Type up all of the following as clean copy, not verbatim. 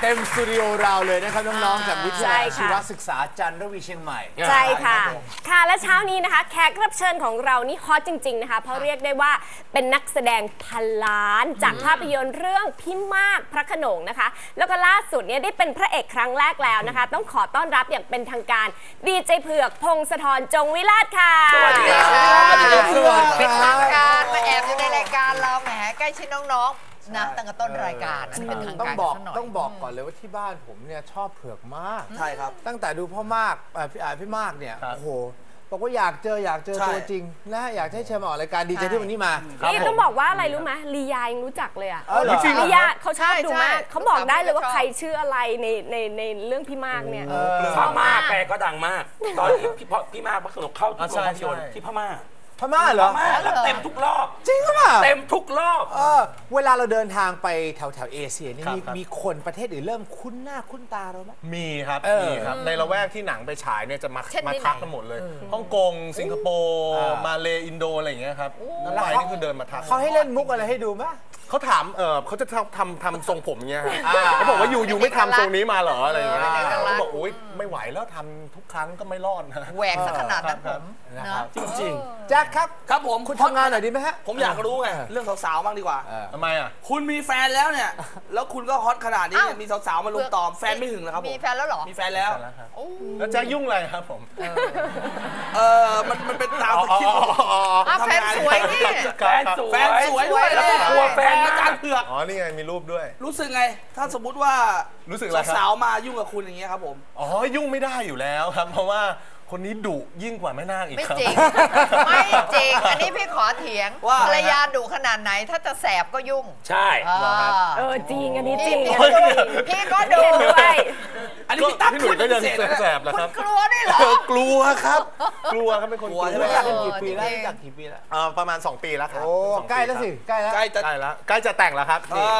เต็มสตูดิโอเราเลยนะครับน้องๆจากวิทยาลัยชีวศึกษาจันทวีเชียงใหม่ใช่ค่ะค่ะและเช้านี้นะคะแขกรับเชิญของเรานี่ฮอตจริงๆนะคะเพราะเรียกได้ว่าเป็นนักแสดงพันล้านจากภาพยนตร์เรื่องพี่มากพระโขนงนะคะแล้วก็ล่าสุดเนี่ยได้เป็นพระเอกครั้งแรกแล้วนะคะต้องขอต้อนรับอย่างเป็นทางการดีเจเผือกพงศธรจงวิราชค่ะสวัสดีครับเป็นทางการมาแอบอยู่ในรายการเราแหมใกล้ชิดน้องๆนะตั้งแต่ต้นรายการเป็นทางการต้องบอกก่อนเลยว่าที่บ้านผมเนี่ยชอบเผือกมากใช่ครับตั้งแต่ดูพ่อมากพี่มากเนี่ยโอ้โหบอกว่าอยากเจอตัวจริงนะอยากให้เชิญมาออกรายการดีใจที่วันนี้มานี่ต้องบอกว่าอะไรรู้ไหมลียายังรู้จักเลยอ่ะลียาเขาชอบดูมากเขาบอกได้เลยว่าใครชื่ออะไรในเรื่องพี่มากเนี่ยพม่าแปลก็ดังมากตอนที่พี่มากพระโขนงเข้าที่โรงภาพยนตร์ที่พม่าเหรอแล้วเต็มทุกรอบจริงหรือเปล่าเต็มทุกรอบเวลาเราเดินทางไปแถวเอเชียนี่มีคนประเทศอื่นเริ่มคุ้นหน้าคุ้นตาเราไหมมีครับในละแวกที่หนังไปฉายเนี่ยจะมาทักกันหมดเลยฮ่องกงสิงคโปร์มาเลอินโดอะไรอย่างเงี้ยครับนั่นไปนี่คือเดินมาทักเขาให้เล่นมุกอะไรให้ดูไหมเขาถามเขาจะทำทรงผมเงี้ยเขาบอกว่าอยู่ไม่ทำทรงนี้มาเหรออะไรอย่างเงี้ยเขาบอกโอ๊ยไม่ไหวแล้วทำทุกครั้งก็ไม่รอดนะแหวกสักขนาดนั้นผมนะครับจริงๆแจ็คครับผมคุณทำงานหน่อยดีไหมฮะผมอยากรู้ไงเรื่องสาวๆบ้างดีกว่าทำไมอ่ะคุณมีแฟนแล้วเนี่ยแล้วคุณก็ฮอตขนาดนี้มีสาวๆมาลุมตอมแฟนไม่หึงแล้วครับผมมีแฟนแล้วหรอมีแฟนแล้วแล้วแจ็คยุ่งอะไรครับผมมันเป็นตามคิดแฟนสวยนี่แฟนสวยด้วยแล้วก็กลัวแฟนอาจารย์เผือกอ๋อนี่ไงมีรูปด้วยรู้สึกไงถ้าสมมุติว่ารู้สึกสาวมายุ่งกับคุณอย่างเงี้ยครับผมอ๋อยุ่งไม่ได้อยู่แล้วครับเพราะว่าคนนี้ดุยิ่งกว่าแม่นาคอีกครับไม่จริงไม่จริงอันนี้พี่ขอเถียงว่าภรรยาดุขนาดไหนถ้าจะแสบก็ยุ่งใช่จริงอันนี้จริงพี่ก็ดุด้วยอันนี้พี่ตั๊กหนุ่ยก็ยังแสบแล้วครับกลัวได้เหรอกลัวครับกลัวครับเป็นคนกลัวรู้จักกันกี่ปีแล้วรู้จักกี่ปีแล้วประมาณ2 ปีแล้วครับโอ้ใกล้แล้วสิใกล้จะแต่งแล้วครับ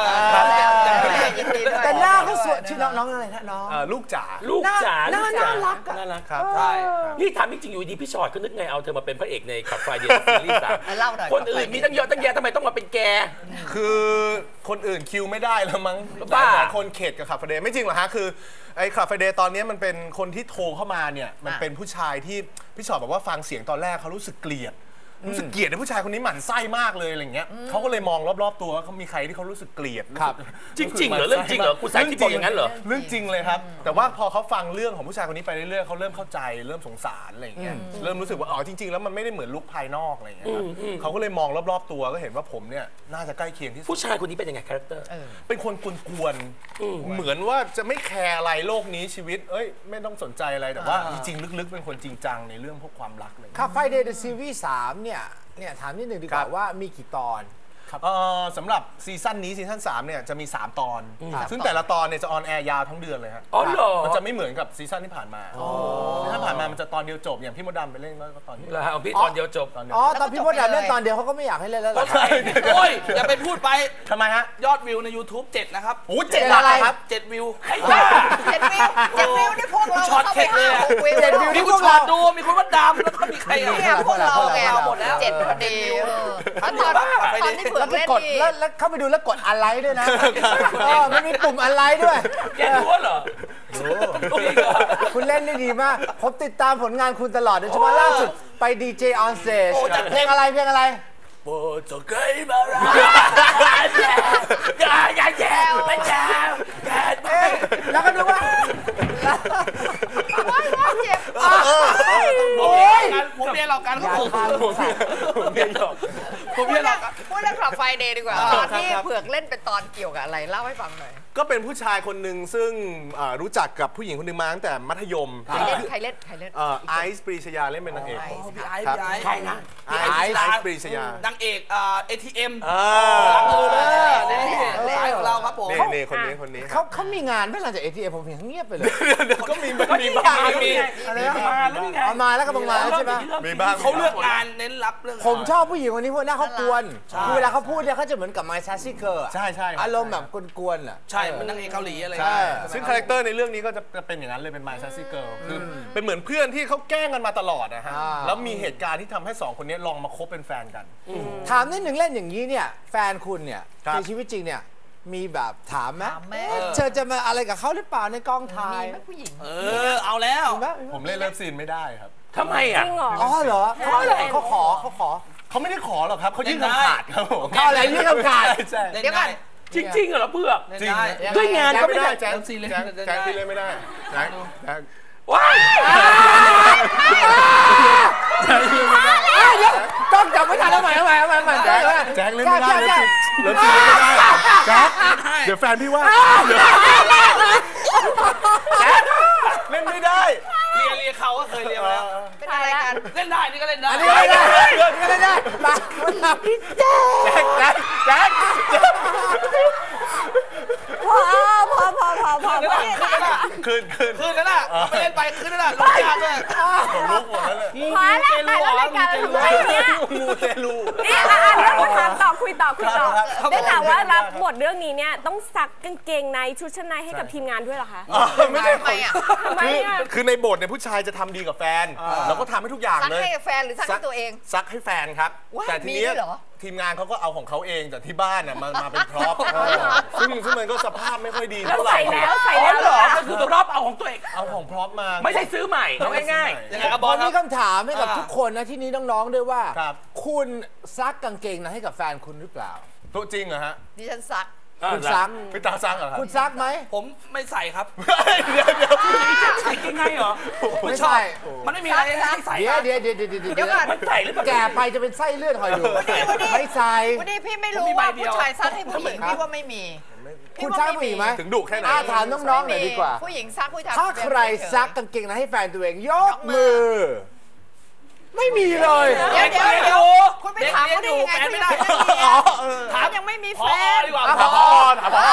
แต่หน้าเขาสวยชื่อน้องอะไรนะน้องลูกจ๋าน่ารักครับใช่นี่ถามจริงๆอยู่ดีพี่ชอตเขานึกไงเอาเธอมาเป็นพระเอกในขับไฟเดย์ซีรีส์3คนอื่นมีตั้งเยอะตั้งแยะทำไมต้องมาเป็นแกคือคนอื่นคิวไม่ได้แล้วมั้งหลายคนเข็ดกับขับไฟเดย์ไม่จริงหรอฮะคือไอ้ขับไฟเดย์ตอนนี้มันเป็นคนที่โทรเข้ามาเนี่ยมันเป็นผู้ชายที่พี่ชอตบอกว่าฟังเสียงตอนแรกเขารู้สึกเกลียดในผู้ชายคนนี้หมั่นไส้มากเลยอะไรเงี้ยเขาก็เลยมองรอบๆตัวว่าเขามีใครที่เขารู้สึกเกลียดครับจริงเหรอเรื่องจริงเหรอคุณสายที่บอกอย่างนั้นเหรอเรื่องจริงเลยครับแต่ว่าพอเขาฟังเรื่องของผู้ชายคนนี้ไปเรื่อยๆเขาเริ่มเข้าใจเริ่มสงสารอะไรเงี้ยเริ่มรู้สึกว่าอ๋อจริงๆแล้วมันไม่ได้เหมือนลุคภายนอกอะไรเงี้ยเขาก็เลยมองรอบๆตัวก็เห็นว่าผมเนี่ยน่าจะใกล้เคียงที่สุดผู้ชายคนนี้เป็นยังไงคาแรคเตอร์เป็นคนกวนๆเหมือนว่าจะไม่แคร์อะไรโลกนี้ชีวิตไม่ต้องสนใจอะไรแต่ว่าจริงๆลึกๆเป็นคนจริงจังในเรื่องพวกความรักเลยขับไฟเดย์ซีรีส์3เนี่ยถามนิดหนึ่งดีกว่าว่ามีกี่ตอนสำหรับซีซั่นนี้ซีซั่น3เนี่ยจะมี3 ตอนซึ่งแต่ละตอนเนี่ยจะออนแอร์ยาวทั้งเดือนเลยครับมันจะไม่เหมือนกับซีซั่นที่ผ่านมาซีซั่นผ่านมามันจะตอนเดียวจบอย่างพี่มดดำไปเล่นก็ตอนเดียวพี่ตอนเดียวจบตอนพี่มดดำเล่นตอนเดียวเขาก็ไม่อยากให้เล่นแล้วโอ้ยอย่าไปพูดไปทำไมฮะยอดวิวใน YouTube 7นะครับโอ้7อะไรครับ 7 วิว 7 วิวนี่พวกเราช็อตเทคเลย 7 วิวนี่คุณช็อตดูมีคุณมดดำแล้วก็มีใครเนี่ยพวกเราแกหมดแล้ว7 พอดีตอนที่เผือกเล่นแล้วเข้าไปดูแล้วกดอะไรด้วยนะมันมีปุ่มอะไรด้วยแกรู้เหรอคุณเล่นได้ดีมากผมติดตามผลงานคุณตลอดโดยเฉพาะล่าสุดไปดีเจออนสเตจเพลงอะไรโอ้จะเคยมารักอย่าแย่ไม่แย่แล้วก็ดูว่าเจ็บผมเรียนหลอกกันครับผมเรียนหลอกพูดเรื่องขับไฟเดย์ดีกว่าตอนที่เผือกเล่นเป็นตอนเกี่ยวกับอะไรเล่าให้ฟังหน่อยก็เป็นผู้ชายคนหนึ่งซึ่งรู้จักกับผู้หญิงคนหนึ่งมาตั้งแต่มัธยมใครเล่นไอซ์ปรีชยาเล่นเป็นนางเอกใครนะไอซ์ปรีชยานางเอกATM นี่ของเราครับผมนี่คนนี้เขามีงานไม่หลังจาก ATM ผมเห็นเงียบไปเลยเดี๋ยวก็มีบ้างมาแล้วก็มาใช่ไหมมีบ้างเขาเลือกงานเน้นรับเรื่องผมชอบผู้หญิงคนนี้เพราะหน้าเขากวนเวลาเขาพูดเนี่ยเขาจะเหมือนกับ My Sassy Girl ใช่อารมณ์แบบกวนๆแหละใช่มันนางเอกเกาหลีอะไรซึ่งคาแรคเตอร์ในเรื่องนี้ก็จะเป็นอย่างนั้นเลยเป็น My Sassy Girl คือเป็นเหมือนเพื่อนที่เขาแกล้งกันมาตลอดนะฮะแล้วมีเหตุการณ์ที่ทำให้2 คนนี้ลองมาคบเป็นแฟนกันถามนิดหนึ่งเล่นอย่างนี้เนี่ยแฟนคุณเนี่ยในชีวิตจริงเนี่ยมีแบบถามไหมถามแม่เธอจะมาอะไรกับเขาหรือเปล่าในกองถ่ามียไหมผู้หญิงเอาแล้วมีไหมผมเล่นเลิฟซีนไม่ได้ครับทำไมอ่ะจริงเหรออ๋อเหรอเขาขอเขาไม่ได้ขอหรอกครับเขายื่นคำขาดครับผมเขาอะไรยื่นคำขาดใช่เดี๋ยวก่อนจริงๆเหรอเพื่อกจริงด้วยงานก็ไม่ได้แจ๊คพี่เล่นไม่ได้แจ๊คว้ายต้องจับไม่ทันแล้วใหม่แจ๊คเล่นไม่ได้เลิฟซีนเล่นไม่ได้แจ๊คเดี๋ยวแฟนพี่ว่าแจ๊คเล่นไม่ได้เรียเขาก็เคยเรียมาแล้วเป็นอะไรกันเล่นได้นี่ก็เล่นได้อันนี้ไม่ได้ไม่ได้มาพี่แจ๊คพอคืนคืนนั่นแหละไม่เล่นไปคืนนั่นแหละลงยากเลยผมลุกหมดแล้วเลยพอแล้วแต่ละรายการเราทำไมเนี่ยมูเตลูนี่เรื่องถามต่อคุยต่อได้ข่าวว่ารับบทเรื่องนี้เนี่ยต้องซักกางเกงในชุดชั้นในให้กับทีมงานด้วยเหรอคะไม่ใช่ทำไมอ่ะทำไมอ่ะคือในบทเนี่ยผู้ชายจะทำดีกับแฟนเราก็ทำให้ทุกอย่างซักเลยให้แฟนหรือซักให้ตัวเองซักให้แฟนครับว้ายแต่ทีมีเนี้ด้วยเหรอทีมงานเขาก็เอาของเขาเองแต่ที่บ้านน่ะมาเป็นพร็อพซึ่งมันก็สภาพไม่ค่อยดีแล้วเท่าไหร่ใส่แล้วเหรอก็คือรอบเอาของตัวเองเอาของพร็อพมาไม่ใช่ซื้อใหม่เอาง่ายยังไงครับบตออลนครันี้บคำถามให้กับทุกคนนะที่นี้น้องๆด้วยว่าครับคุณซักกางเกงในให้กับแฟนคุณหรือเปล่าตัวจริงเหรอฮะดิฉันซักๆคุณซักพี่ตาซักเหรอครับคุณซักไหมผมไม่ใส่ครับเดี๋ยวใส่ยังไงเหรอไม่ใช่มันไม่มีอะไรให้ใส่เดี๋ยวครับเดี๋ยวเดี๋ยวก่อนมันใส่หรือเปล่าแก่ไปจะเป็นไส้เลือดหอยดูไม่ใส่วันนี้พี่ไม่รู้ว่าผู้ชายซักให้ผู้หญิงพี่ว่าไม่มีคุณซักผู้หญิงไหมถึงดุแค่ไหนถามน้องๆหน่อยดีกว่าผู้หญิงซักผู้ชายถ้าใครซักกางเกงในให้แฟนตัวเองยกมือ ไม่มีเลยเดี๋ยวคุณไปถามเขาได้ยังไงแฟนคุณไม่ยังได้ไม่มีถามยังไม่มีพแฟอน ดีกว่าถามพอถามพอ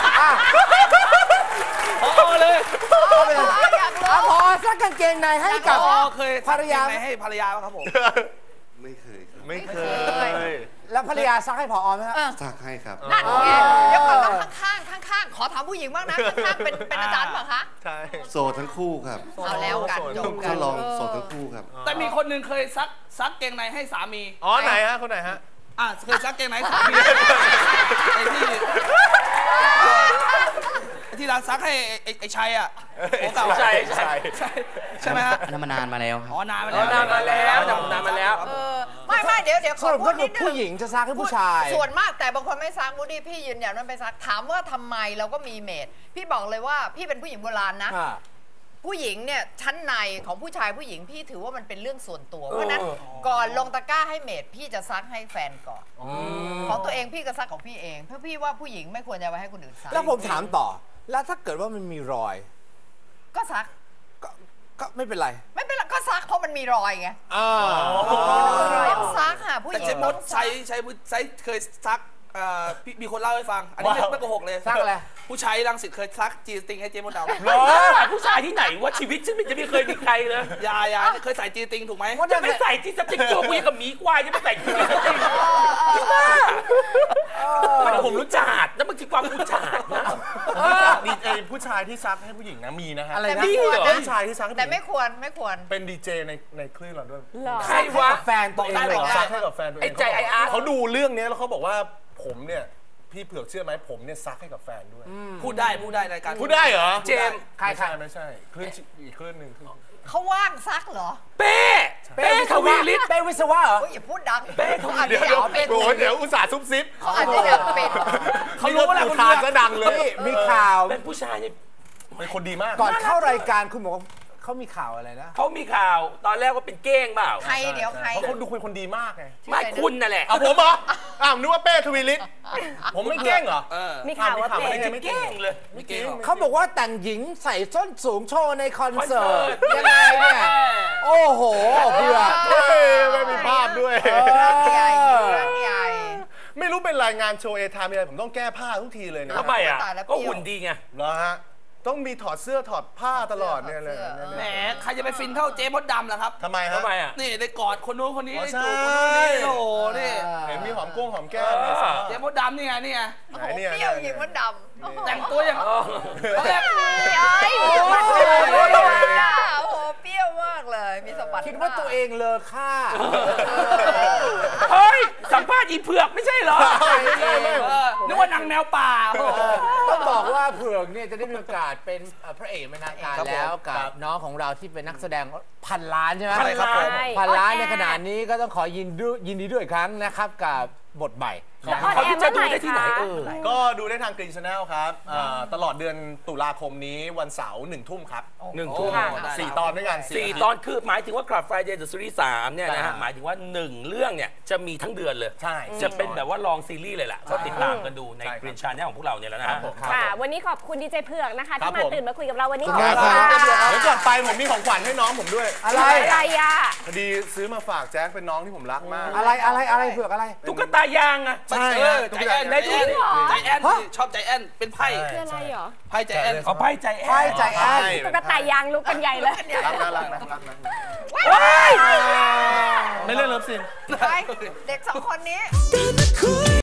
พอเลยอยากรู้พอซักกางเกงในให้กับพอเคยภรรยาให้ภรรยาไหมครับผมไม่เคยครับไม่เคยแล้วภรรยาซักให้พอไหมครับซักให้ครับนั่นไงเดี๋ยวก่อนต้องข้างขอถามผู้หญิงบ้างนะข้างเป็นอาจารย์เปล่าคะใช่โสดทั้งคู่ครับเอาแล้วกันจบกัก็นลองโสดทั้งคู่ครับแต่มีคนหนึ่งเคยซักเกงในให้สามีอ๋อไหนฮะคนไหนฮะเคยซักเกงในให้สามีไอ้ที่ร้านซักให้ไอ้ชัยอ่ะโอ้เก่าใช่ใช่ไหมฮะอันนั้นมานานมาแล้วครับอ๋อนานมาแล้วนานมาแล้วนานมาแล้วไม่เดี๋ยวสขอรุปพูก็ดคืนิอดนึผู้งหญิงจะซักให้ผู้ชายส่วนมากแต่บางคนไม่ซักบูดี้พี่ยืนยันว่าไปซักถามว่าทำไมเราก็มีเมดพี่บอกเลยว่าพี่เป็นผู้หญิงโบราณนะ ผู้หญิงเนี่ยชั้นในของผู้ชายผู้หญิงพี่ถือว่ามันเป็นเรื่องส่วนตัวเพราะฉะนั้นก่อนลงตะกร้าให้เมดพี่จะซักให้แฟนก่อนของตัวเองพี่ก็ซักของพี่เองเพราะพี่ว่าผู้หญิงไม่ควรจะไปให้คนอื่นซักแล้วผมถามต่อ แล้วถ้าเกิดว่ามันมีรอยก็ซักก็ไม่เป็นไรไม่เป็นไรก็ซักเพราะมันมีรอยไง ต้องซักค่ะผู้หแต่ญิงเจมส์ใช้เคยซักมีคนเล่าให้ฟัง อันนี้ไม่โกหกเลยซักอะไรผู้ชายรังสิตเคยซักจีสติงให้เจมส์มดดำเหรอผู้ชายที่ไหนว่าชีวิตฉันจะไม่เคยมีใครเลยยาเคยใส่จีสติงถูกไหมจะไม่ใส่ที่สติ๊กตัวกูยังกับหมีควายจะไม่ใส่ที่สติ๊กมันผมรู้จักแล้วบางทีความรู้จักนะดีเจผู้ชายที่ซักให้ผู้หญิงนะมีนะฮะอะไรแต่นะไม่ควรนะผู้ชายที่ซักให้แต่ผู้หญิงไม่ควรเป็นดีเจในคลื่นเราด้วยใครวะแฟนตัวเองเลยซักให้กับแฟนตัวเองไอ้ใจไอ้อาร์ตเขาดูเรื่องนี้แล้วเขาบอกว่าผมเนี่ยพี่เผือกเชื่อไหมผมเนี่ยซักให้กับแฟนด้วยพูดได้รายการพูดได้เหรอเจมส์ไม่ใช่คลื่นอีกคลื่นหนึ่งเขาว่างซักเหรอเป้ทวีฤทธิ์เป้วิศวะเหรอโอ้ยอย่าพูดดังเดี๋ยวเดี๋ยวอุตส่าห์ซุบซิบเขาอาจจะอยากเป็นเขารู้ว่าทานซะดังเลยนี่มีข่าวเป็นผู้ชายเนี่ยเป็นคนดีมากก่อนเข้ารายการคุณบอกว่าเขามีข่าวอะไรนะเขามีข่าวตอนแรกว่าเป็นเก้งเปล่าใครเดี๋ยวใครเพราะคนดูเป็นคนดีมากไงไม่คุณน่ะแหละเอาผมเหรอนึกว่าเป้ทวีฤทธิ์ผมไม่เก้งเหรอมีข่าวว่าไม่เป็นใช่ไม่เก้งเลยไม่เก่งหรอกเขาบอกว่าแต่งหญิงใส่ส้นสูงโชว์ในคอนเสิร์ตคอนเสิร์ตยังไงเนี่ย โอ้โหเพื่อนไม่มีภาพด้วยใหญ่ใหญ่ไม่รู้เป็นรายงานโชว์เอทามอะไรผมต้องแก้ผ้าทุกทีเลยนะทำไมอ่ะตายแล้วก็หุ่นดีไงเหรอฮะต้องมีถอดเสื้อถอดผ้าตลอดเนี่ยเลยแหมใครจะไปฟินเท่าเจมส์มดดำล่ะครับทำไมฮะทำไมอ่ะนี่ได้กอดคนนู้นคนนี้อ๋อได้ใช่จูบคนนู้นนี่โอ้โหนี่เห็นมีหอมก้งหอมแก้มเนี่ยเจมส์มดดำนี่ไงนี่ไงไหนโอ้โหเนี่ยเปรี้ยวหญิงมดดำแต่งตัวอย่างตอนแรกโอ้โหเปรี้ยวมากเลย มีสมบัติคิดว่าตัวเองเลอค่าเฮ้ย สัมภาษณ์อีเผือกไม่ใช่เหรอไม่นึกว่าว่านางแมวป่าโอ้โหต้องบอกว่าเผือกเนี่ยจะได้มีโอกาสเป็นพระเอกเป็นทางการครับผมแล้วกัครับ บน้องของเราที่เป็นนักแสดงพันล้านใช่ไหมใช่ครับผมพันล้านในออนแอร์ขณะนี้ก็ต้องขอยินดีด้วยอีกครั้งนะครับกับบทใหม่แล้วออนแอร์เมื่อไหร่เขาจะดูได้ที่ไหนคะก็ดูได้ทางกรีนชาแนลครับตลอดเดือนตุลาคมนี้วันเสาร์1 ทุ่มครับ 1 ทุ่มค่ะ 4 ตอนด้วยกัน 4 ตอนคือหมายถึงว่า Club Friday The Series 3เนี่ยนะฮะใช่หมายถึงว่า 1 เรื่องเนี่ยจะมีทั้งเดือนเลยใช่จะเป็นแบบว่าลองซีรีส์เลยล่ะก็ติดตามกันดูในใช่ครับ Green Channel ของพวกเราเนี่ยแล้วนะฮะค่ะ วันนี้ขอบคุณดีเจเผือกนะคะครัที่บมาผมตื่นมาคุยกับเราวันนี้ขอบคุณขอบมากคุณครับค่ะเดี๋ยวก่อนไปผมมีของขวัญให้น้องผมด้วยอะไรอะไรอ่ะพอดีซื้อมาฝากแจ็คเป็นน้องที่ผมรักมากอะไรเผือกอะไรตุ๊กตายางอะใช่เอฮะอใจแอนได้ดูดิใจแอนชอบใจแอนเป็นไพ่คืออะไรเหรอไพ่ใจแอนเอาไพ่ใจแอนไพ่ใจแอนตุ๊กตายางลุกกันใหญ่เลยรักนะไม่เล่นเลิฟซีนไปเด็กสองคนนี้